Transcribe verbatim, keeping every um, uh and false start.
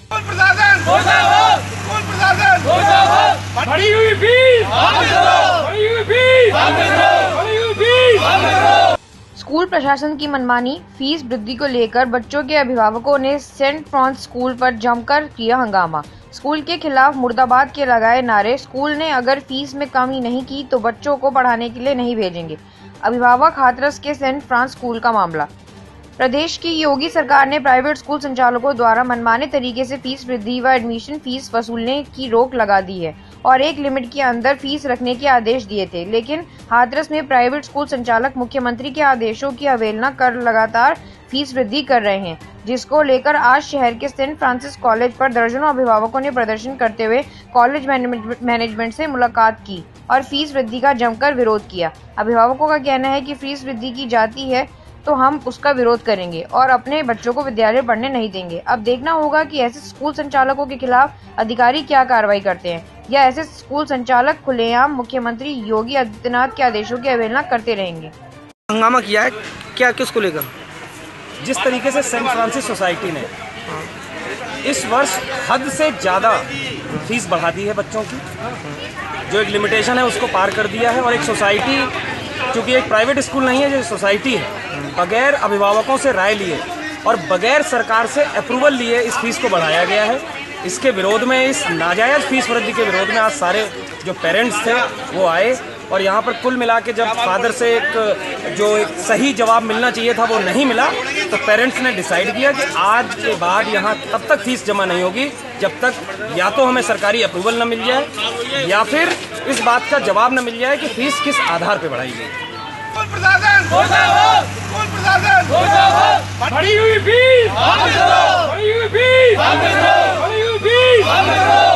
School प्रशासन मुर्दाबाद, school प्रशासन मुर्दाबाद। बढ़ी हुई फीस बढ़ी हुई फीस बढ़ी हुई फीस। स्कूल प्रशासन की मनमानी फीस वृद्धि को लेकर बच्चों के अभिभावकों ने सेंट फ्रांस स्कूल पर जमकर किया हंगामा। स्कूल के खिलाफ मुर्दाबाद के लगाए नारे। स्कूल ने अगर फीस में कमी नहीं की तो बच्चों को पढ़ाने के लिए नहीं भेजेंगे। अभिभावक हाथरस के सेंट फ्रांस स्कूल का मामला। प्रदेश की योगी सरकार ने प्राइवेट स्कूल संचालकों द्वारा मनमाने तरीके से फीस वृद्धि व एडमिशन फीस वसूलने की रोक लगा दी है और एक लिमिट के अंदर फीस रखने के आदेश दिए थे, लेकिन हाथरस में प्राइवेट स्कूल संचालक मुख्यमंत्री के आदेशों की अवहेलना कर लगातार फीस वृद्धि कर रहे हैं, जिसको लेकर आज शहर के सेंट फ्रांसिस कॉलेज पर दर्जनों अभिभावकों ने प्रदर्शन करते हुए कॉलेज मैनेजमेंट से मुलाकात की और फीस वृद्धि का जमकर विरोध किया। अभिभावकों का कहना है कि फीस वृद्धि की जाती है तो हम उसका विरोध करेंगे और अपने बच्चों को विद्यालय पढ़ने नहीं देंगे। अब देखना होगा कि ऐसे स्कूल संचालकों के खिलाफ अधिकारी क्या कार्रवाई करते हैं या ऐसे स्कूल संचालक खुलेआम मुख्यमंत्री योगी आदित्यनाथ के आदेशों की अवहेलना करते रहेंगे। हंगामा किया है क्या, किसको लेकर? जिस तरीके से सेंट फ्रांसिस सोसाइटी ने इस वर्ष हद से ज़्यादा फीस बढ़ा दी है बच्चों की, जो एक लिमिटेशन है उसको पार कर दिया है, और एक सोसाइटी, चूँकि एक प्राइवेट स्कूल नहीं है, जो सोसाइटी है, बगैर अभिभावकों से राय लिए और बगैर सरकार से अप्रूवल लिए इस फीस को बढ़ाया गया है। इसके विरोध में, इस नाजायज़ फीस वृद्धि के विरोध में आज सारे जो पेरेंट्स थे वो आए, और यहाँ पर कुल मिला के जब फादर से एक जो एक सही जवाब मिलना चाहिए था वो नहीं मिला, तो पेरेंट्स ने डिसाइड किया कि आज के बाद यहाँ तब तक फीस जमा नहीं होगी जब तक या तो हमें सरकारी अप्रूवल न मिल जाए या फिर इस बात का जवाब न मिल जाए कि फीस किस आधार पर बढ़ाई गई। स्कूल प्रशासन मुर्दाबाद, स्कूल प्रशासन मुर्दाबाद। बढ़ी हुई फीस बढ़ी हुई फीस बढ़ी हुई फीस।